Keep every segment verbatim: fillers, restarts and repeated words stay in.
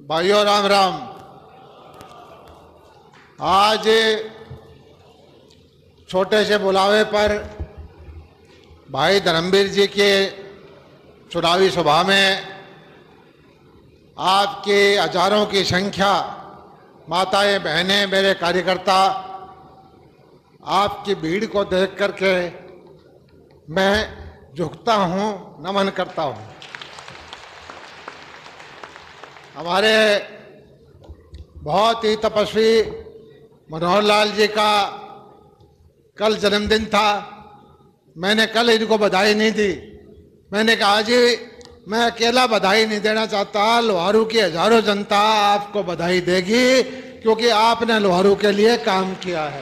भाइयों राम राम। आज छोटे से बुलावे पर भाई धर्मवीर जी के चुनावी सभा में आपके हजारों की संख्या, माताएं बहनें, मेरे कार्यकर्ता, आपकी भीड़ को देख करके मैं झुकता हूं, नमन करता हूं। हमारे बहुत ही तपस्वी मनोहर लाल जी का कल जन्मदिन था। मैंने कल इनको बधाई नहीं दी। मैंने कहा जी मैं अकेला बधाई नहीं देना चाहता, लोहारू की हजारों जनता आपको बधाई देगी क्योंकि आपने लोहारू के लिए काम किया है।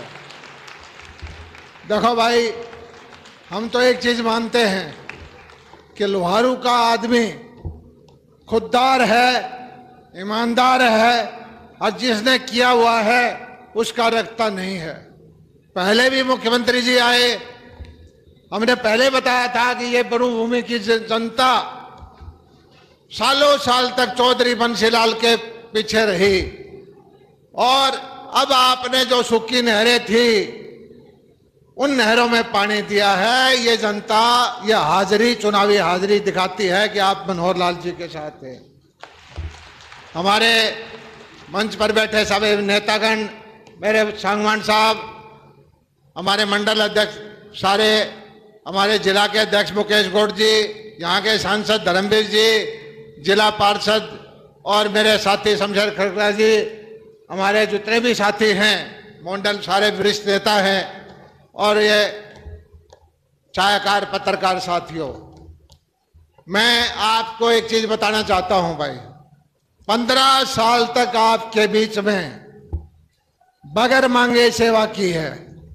देखो भाई, हम तो एक चीज मानते हैं कि लोहारू का आदमी खुददार है, ईमानदार है और जिसने किया हुआ है उसका रखता नहीं है। पहले भी मुख्यमंत्री जी आए, हमने पहले बताया था कि ये मरुभूमि की जनता सालों साल तक चौधरी बंसीलाल के पीछे रही और अब आपने जो सूखी नहरें थी उन नहरों में पानी दिया है। ये जनता, ये हाजिरी, चुनावी हाजिरी दिखाती है कि आप मनोहर लाल जी के साथ हैं। हमारे मंच पर बैठे सभी नेतागण, मेरे सांगवान साहब, हमारे मंडल अध्यक्ष सारे, हमारे जिला के अध्यक्ष मुकेश गौड़ जी, यहाँ के सांसद धर्मवीर जी, जिला पार्षद और मेरे साथी शमशेर खड़गड़ा जी, हमारे जितने भी साथी हैं मंडल, सारे वरिष्ठ नेता हैं और ये छायाकार पत्रकार साथियों, मैं आपको एक चीज बताना चाहता हूं भाई। पंद्रह साल तक आपके बीच में बगैर मांगे सेवा की है,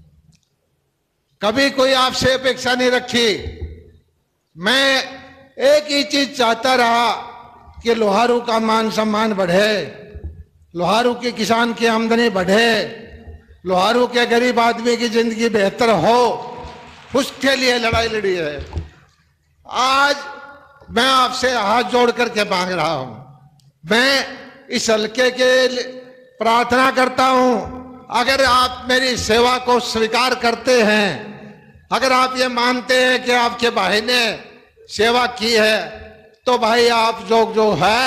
कभी कोई आपसे अपेक्षा नहीं रखी। मैं एक ही चीज चाहता रहा कि लोहारू का मान सम्मान बढ़े, लोहारू की किसान की आमदनी बढ़े, लोहारू के गरीब आदमी की जिंदगी बेहतर हो, उसके लिए लड़ाई लड़ी है। आज मैं आपसे हाथ जोड़ करके मांग रहा हूं, मैं इस हल्के के प्रार्थना करता हूं, अगर आप मेरी सेवा को स्वीकार करते हैं, अगर आप ये मानते हैं कि आपके भाई ने सेवा की है, तो भाई आप जो जो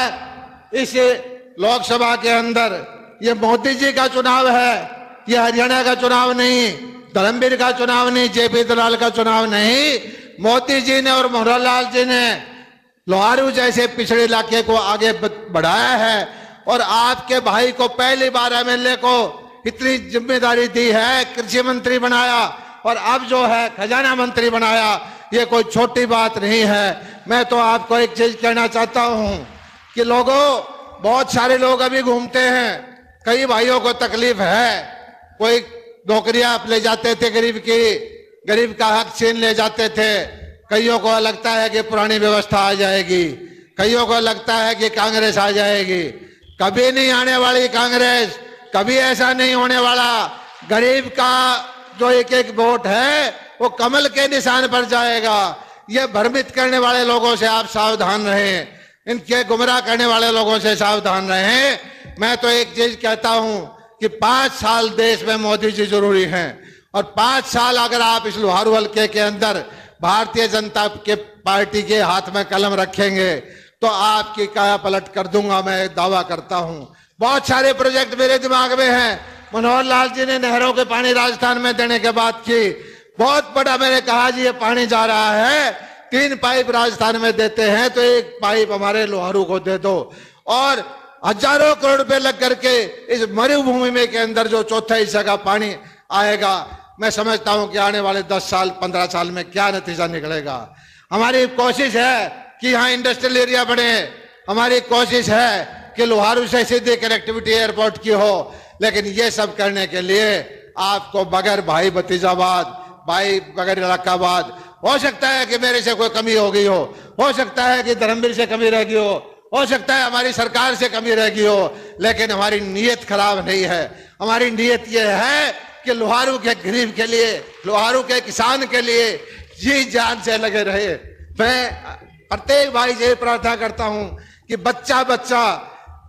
है इस लोकसभा के अंदर, ये मोदी जी का चुनाव है, ये हरियाणा का चुनाव नहीं, धर्मवीर का चुनाव नहीं, जेपी दलाल का चुनाव नहीं। मोदी जी ने और मनोहर लाल जी ने लोहारू जैसे पिछड़े इलाके को आगे बढ़ाया है और आपके भाई को पहली बार एमएलए को इतनी जिम्मेदारी दी है, कृषि मंत्री बनाया और अब जो है खजाना मंत्री बनाया। ये कोई छोटी बात नहीं है। मैं तो आपको एक चीज कहना चाहता हूं कि लोगों, बहुत सारे लोग अभी घूमते हैं, कई भाइयों को तकलीफ है, कोई नौकरियां ले जाते थे गरीब की, गरीब का हक छीन ले जाते थे, कईयों को लगता है कि पुरानी व्यवस्था आ जाएगी, कईयों को लगता है कि कांग्रेस आ जाएगी। कभी नहीं आने वाली कांग्रेस, कभी ऐसा नहीं होने वाला। गरीब का जो एक एक वोट है वो कमल के निशान पर जाएगा। ये भ्रमित करने वाले लोगों से आप सावधान रहें, इनके गुमराह करने वाले लोगों से सावधान रहें। मैं तो एक चीज कहता हूं कि पांच साल देश में मोदी जी जरूरी हैं और पांच साल अगर आप इस लोहारू हल्के के अंदर भारतीय जनता के पार्टी के हाथ में कलम रखेंगे तो आपकी काया पलट कर दूंगा, मैं दावा करता हूं। बहुत सारे प्रोजेक्ट मेरे दिमाग में हैं। मनोहर लाल जी ने नहरों के पानी राजस्थान में देने के बाद की, बहुत बड़ा मैंने कहा जी ये पानी जा रहा है, तीन पाइप राजस्थान में देते हैं तो एक पाइप हमारे लोहारू को दे दो। और हजारों करोड़ रुपए लग करके इस मरुभूमि में के अंदर जो चौथा हिस्सा का पानी आएगा, मैं समझता हूं कि आने वाले दस साल पंद्रह साल में क्या नतीजा निकलेगा। हमारी कोशिश है कि यहाँ इंडस्ट्रियल एरिया बने, हमारी कोशिश है कि लोहारू से सीधी कनेक्टिविटी एयरपोर्ट की हो, लेकिन ये सब करने के लिए आपको बगैर भाई भतीजावाद, भाई बगैर इलाकावाद, हो सकता है कि मेरे से कोई कमी हो गई हो हो सकता है कि धर्मवीर से कमी रह गई हो हो सकता है हमारी सरकार से कमी रह गई हो, लेकिन हमारी नीयत खराब नहीं है। हमारी नीयत ये है कि लोहारू के गरीब के लिए, लोहारू के किसान के लिए जी जान से लगे रहे। मैं प्रत्येक भाई से प्रार्थना करता हूं कि बच्चा बच्चा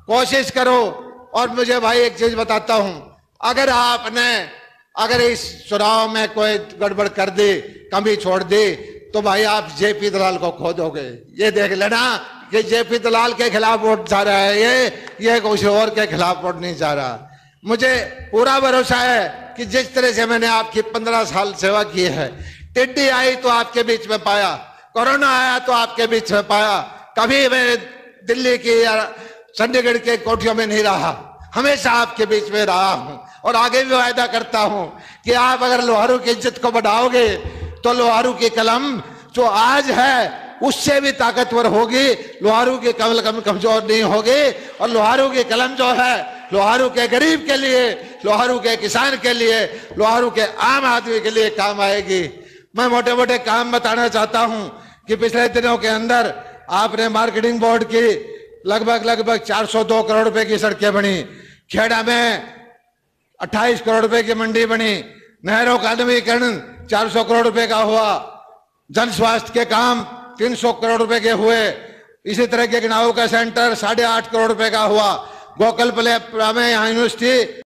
कोशिश करो। और मुझे भाई एक चीज बताता हूं, अगर आपने अगर इस चुनाव में कोई गड़बड़ कर दी, कमी छोड़ दी, तो भाई आप जेपी दलाल को खो दोगे। ये देख लेना कि जेपी दलाल के खिलाफ वोट जा रहा है, ये ये कुछ और के खिलाफ वोट नहीं जा रहा। मुझे पूरा भरोसा है कि जिस तरह से मैंने आपकी पंद्रह साल सेवा की है, टिड्डी आई तो आपके बीच में पाया, कोरोना आया तो आपके बीच में पाया, कभी मैं दिल्ली की या चंडीगढ़ के कोठियों में नहीं रहा, हमेशा आपके बीच में रहा हूं और आगे भी वायदा करता हूं कि आप अगर लोहारू की इज्जत को बढ़ाओगे तो लोहारू की कलम जो आज है उससे भी ताकतवर होगी। लोहारू की कमल कम कमजोर नहीं होगी और लोहारू की कलम जो है लोहारू के गरीब के लिए, लोहारू के किसान के लिए, लोहारू के आम आदमी के लिए काम आएगी। मैं मोटे मोटे काम बताना चाहता हूं कि पिछले दिनों के अंदर आपने मार्केटिंग बोर्ड की लगभग लगभग चार सौ दो करोड़ रुपए की सड़कें बनी, खेड़ा में अट्ठाईस करोड़ रुपए की मंडी बनी, नहरों का नवीकरण चार सौ करोड़ रुपए का हुआ, जन स्वास्थ्य के काम तीन सौ करोड़ रुपए के हुए, इसी तरह के गिनाऊ का सेंटर साढ़े आठ करोड़ रुपए का हुआ, गोकल प्ले में यहाँ यूनिवर्सिटी